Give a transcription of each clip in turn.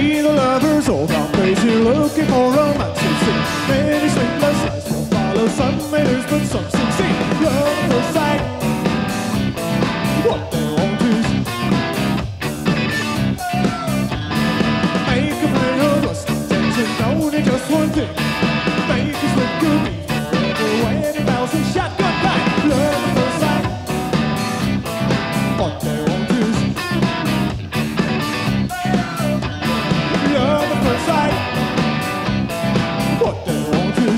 See the lovers all gone crazy, looking for romance to see. Many sleepless nights will follow, some may lose but some succeed. Love at first sight, what they won't do. Make a plan of lust and tension, don't need just one thing. Make us look good, forever wedding bells and shotgun fight. Love at first sight, what they won't do. Love at first sight, what they won't do.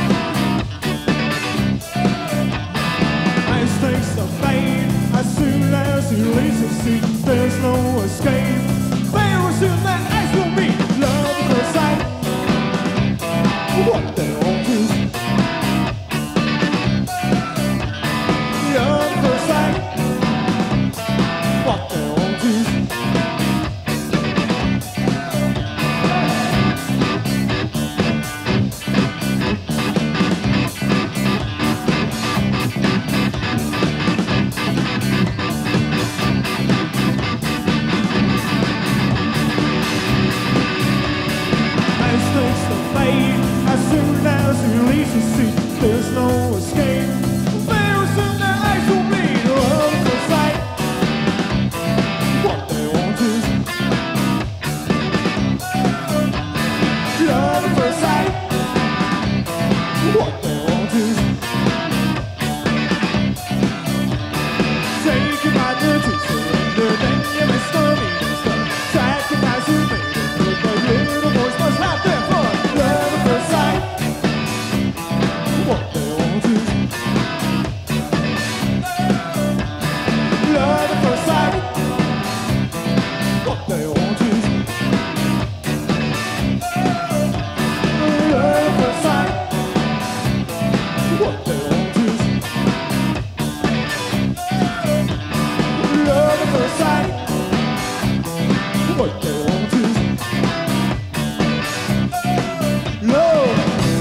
Ice takes the fade as soon as you leave the seat. There's no escape. Very soon that ice will be. Love at first sight, what they won't do. Love at first sight, what they won't do. Ice takes the fade as soon as you leave the seat. There's no escape. Very soon that ice will be. Love at first sight, what they won't do. Love at first sight, what they won't do. Take your identity, surrender, then you miss the meaning stuff. Sacrifice your maiden, but little boys must have their fun. Love at first sight, what they won't do. Love at first sight, what they won't do. Love at first sight, what they won't do. Love at first sight, what they won't do. Love.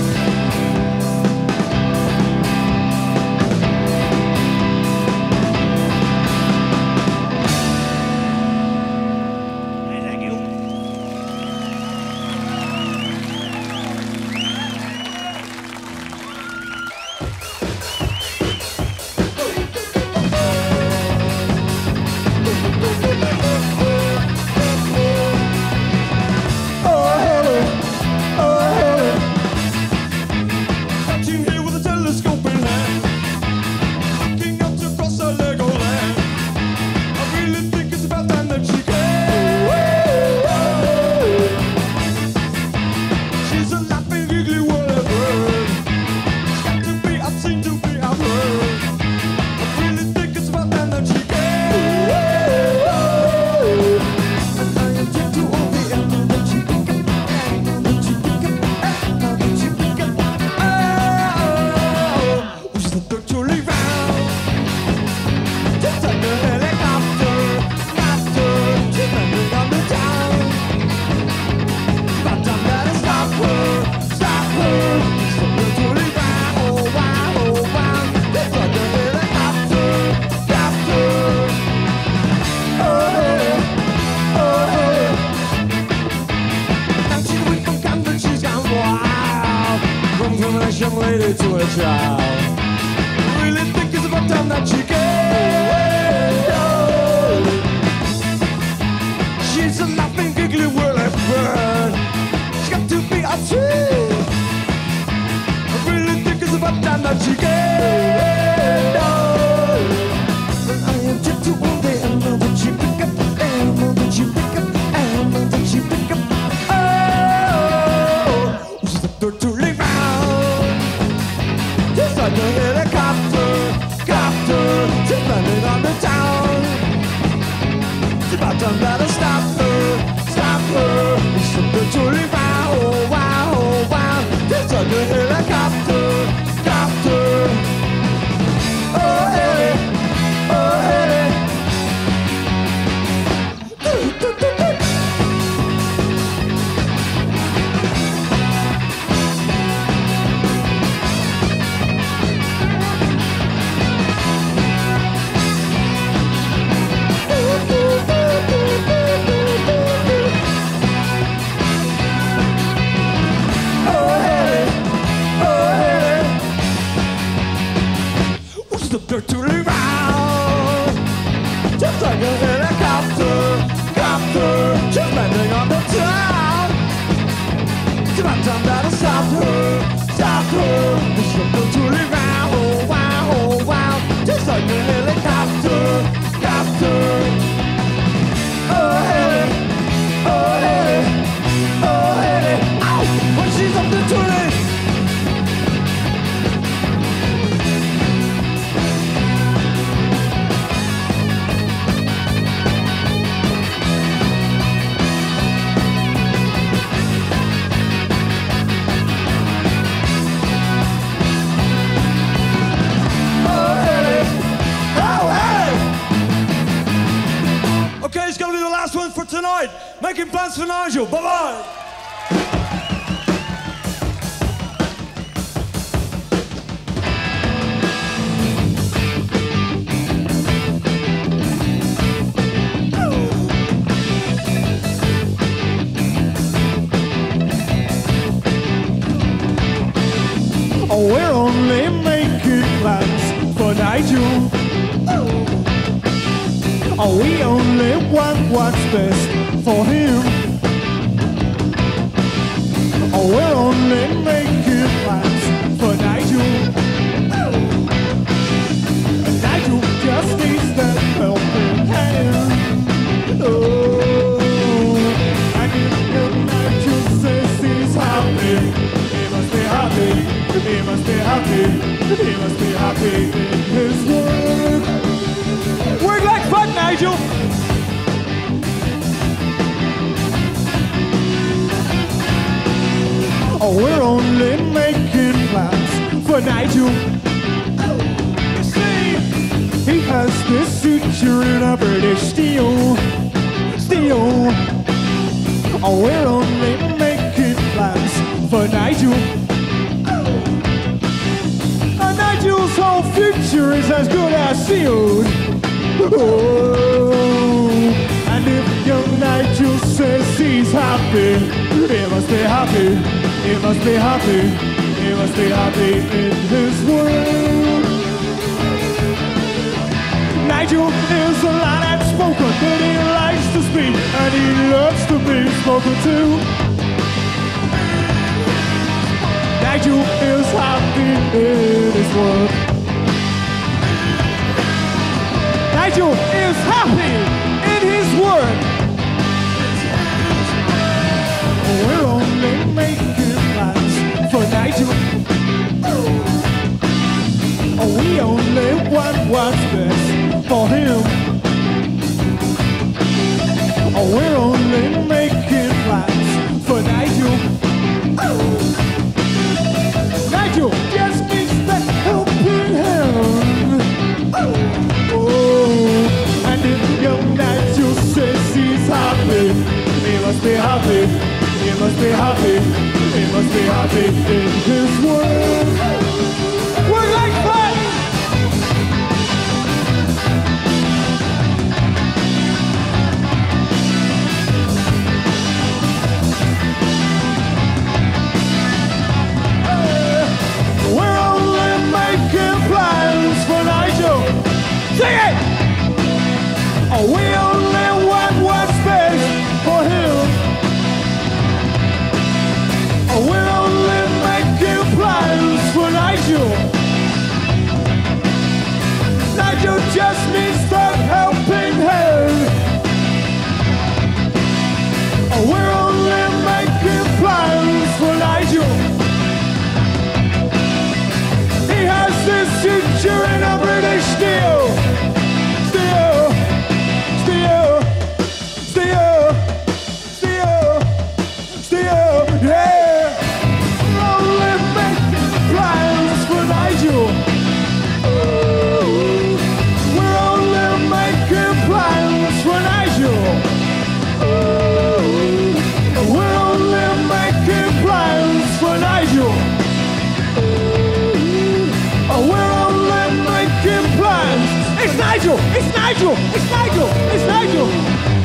Thank you. Oh, heaven, oh, heaven. Watching here with a telescope in hand, looking up to cross a Lego land. I really think it's about time that she came. She's a laughing, giggly word. She's got to be outseen to be outheard. I really think it's about time that she came. And I am yet to all the end that she pick up, that she pick up, that she pick up. Oh, she's the third to leave out. Just like a helicopter, copter, she's landing on the town. It's about time that I stop her, stop her. She's the third to leave out. Oh wow, oh wow. Just like a helicopter, copter. Oh hey, oh hey. Now she's away from Camden, she's gone wild. From a nice young lady to a child. I really think it's about time that she came. She's a laughing, giggly whirly bird. She's got to be a tree. I really think it's about time that she came. And I am yet to all the end that she pick up, and that she pick up, and that she pick up. Oh, she's the third to leave out. Just like a helicopter, copter, she's landing on the town. It's about time that I stop her, stop her. It's something to leave out. Oh wow, oh wow. Just like a helicopter, copter. time that I stopped her. And she flew to the ground, oh wow, just like a helicopter. Oh hey, ow, when she's up the toilet. Okay, it's gonna be the last one for tonight. Making plans for Nigel. Bye-bye. Oh, we're only making plans for Nigel. Oh, we only want what's best for him. Oh, we're only making plans for Nigel. And Nigel just needs that helping hand. Oh, and if Nigel says he's happy, he must be happy. He must be happy. He must be happy in his work. Work like fun, Nigel! Oh, we're only making plans for Nigel. See, he has this suture in a British steel. Oh, we're only making plans for Nigel. And Nigel's whole future is as good as sealed. Oh, and if young Nigel says he's happy, he must be happy, he must be happy, he must be happy in his world. Nigel is a lot outspoken, but he likes to speak, and he loves to be spoken to. Nigel is happy in his world. Nigel is happy in his work. We're only making plans for Nigel. Oh, we only want what's best for him. Oh, we're only making plans for Nigel. Nigel just needs that helping hand. Oh, and if young Nigel says he's happy, he must be happy, he must be happy, he must be happy in his world. Work like fun! We're only making plans for Nigel. Sing it! Oh, we only want what's best for him. Oh, we're only making plans for Nigel. Nigel just needs that helping hand. Oh, we're only making plans for Nigel. He has this suture in a British steel. Yeah. We're only making plans for Nigel. Ooh. We're only making plans for Nigel. Ooh. We're only making plans for Nigel. Ooh. Oh, we're only making plans. It's Nigel! It's Nigel! It's Nigel! It's Nigel!